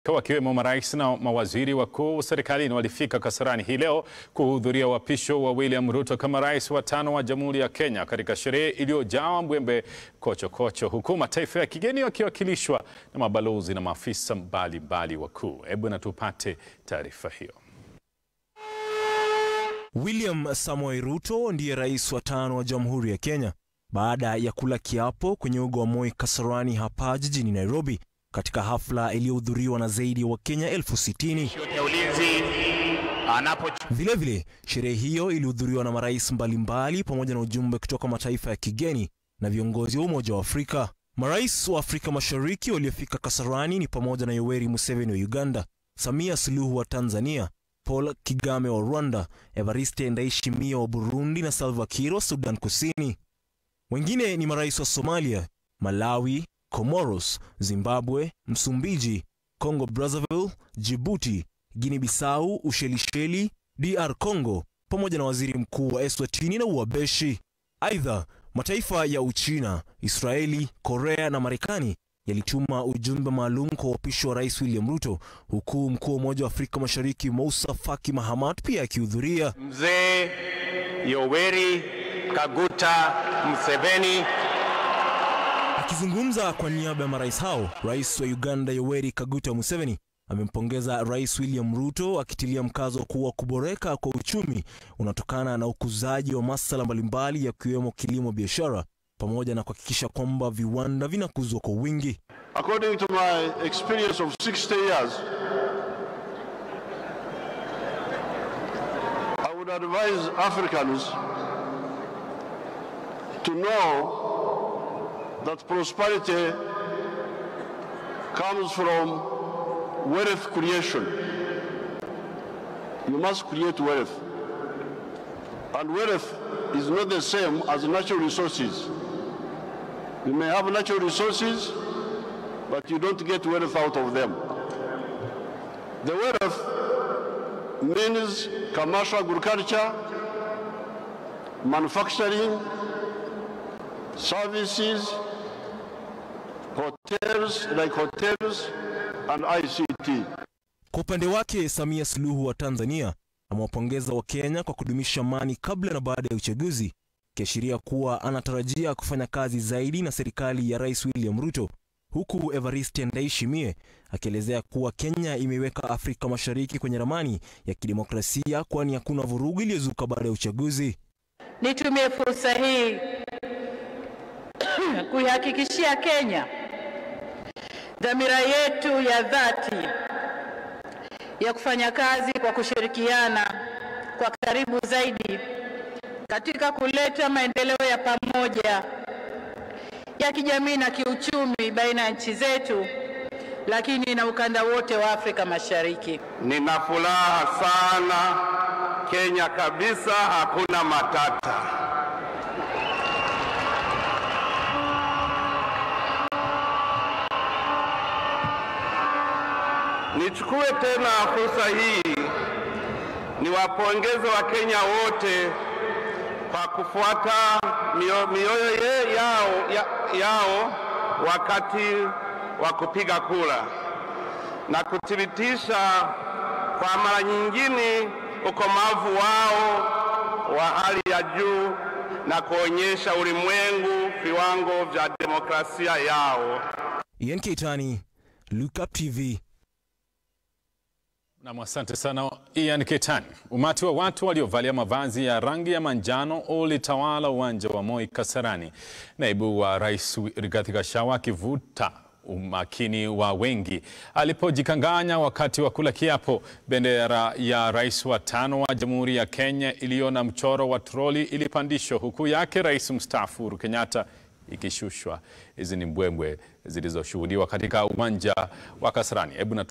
Wakiwemo marais na mawaziri wakuu serikalini walifika Kasarani hii leo kuhudhuria uapisho wa William Ruto kama rais wa 5 wa Jamhuri ya Kenya katika sherehe iliyojaa mbwembe kocho, huku mataifa ya kigeni wakiwakilishwa na mabalozi na maafisa mbalimbali wakuu. Hebu na tupate taarifa hiyo. William Samoei Ruto ndiye rais wa 5 wa Jamhuri ya Kenya baada ya kula kiapo kwenye uga wa Moi Kasarani hapa jijini Nairobi, katika hafla iliyohudhuriwa na zaidi ya Wakenya 60,000. Vilevile, sherehe hiyo ilihudhuriwa na marais mbalimbali pamoja na ujumbe kutoka mataifa ya kigeni na viongozi wa Umoja wa Afrika. Marais wa Afrika Mashariki waliofika Kasarani ni pamoja na Yoweri Museveni wa Uganda, Samia Suluhu wa Tanzania, Paul Kagame wa Rwanda, Evariste Ndayishimiye wa Burundi na Salva Kiir wa Sudan Kusini. Wengine ni marais wa Somalia, Malawi, Comoros, Zimbabwe, Msumbiji, Congo Brazzaville, Djibouti, Guinea-Bissau, Ushelisheli, DR Congo, pamoja na waziri mkuu wa Eswatini na uapisho. Aidha, mataifa ya Uchina, Israeli, Korea na Marekani yalituma ujumbe maalum kwa uapisho wa Rais William Ruto, huku mkuu wa Umoja wa Afrika Mashariki Moussa Faki Mahamat pia akihudhuria. Mzee Yoweri Kaguta Museveni. Akizungumza kwa niaba ya marais hao, Rais wa Uganda Yoweri Kaguta Museveni amempongeza Rais William Ruto, akitilia mkazo kuwa kuboreka kwa uchumi unatokana na ukuzaji wa masuala mbalimbali yakiwemo kilimo, biashara pamoja na kuhakikisha kwamba viwanda vinakuzwa kwa wingi. According to my experience of 60 years, I would advise Africans to know that prosperity comes from wealth creation. You must create wealth. And wealth is not the same as natural resources. You may have natural resources, but you don't get wealth out of them. The wealth means commercial agriculture, manufacturing, services, hotels like hotels and ICT. Kwa upande wake, Samia Suluhu wa Tanzania amewapongeza Wakenya kwa kudumisha amani kabla na baada ya uchaguzi, kiashiria kuwa anatarajia kufanya kazi zaidi na serikali ya Rais William Ruto, huku Evariste Ndayishimiye akielezea kuwa Kenya imeweka Afrika Mashariki kwenye ramani ya kidemokrasia, kwani hakuna vurugu iliyozuka baada ya uchaguzi. Nitumie fursa hii kuihakikishia Kenya dhamira yetu ya dhati ya kufanya kazi kwa kushirikiana kwa karibu zaidi katika kuleta maendeleo ya pamoja ya kijamii na kiuchumi baina ya nchi zetu, lakini na ukanda wote wa Afrika Mashariki. Nina furaha sana, Kenya kabisa hakuna matata. Nichukue tena fursa hii niwapongeze Wakenya wote kwa kufuata mioyo yao wakati wa kupiga kura na kuthibitisha kwa mara nyingine ukomavu wao wa hali ya juu na kuonyesha ulimwengu viwango vya demokrasia yao. Ian Keitani, Look Up TV. Na asante sana Ian Keitani. Umati wa watu waliovalia mavazi ya rangi ya manjano ulitawala uwanja wa Moi Kasarani, naibu wa Rais Rigathi Gachagua akivuta umakini wa wengi alipojikanganya wakati wa kula kiapo. Bendera ya rais wa 5 wa Jamhuri ya Kenya iliyo na mchoro wa troli ilipandishwa, huku yake Rais mstaafu Uhuru Kenyatta ikishushwa. Hizi ni mbwembwe zilizoshuhudiwa katika uwanja wa Kasarani. Hebu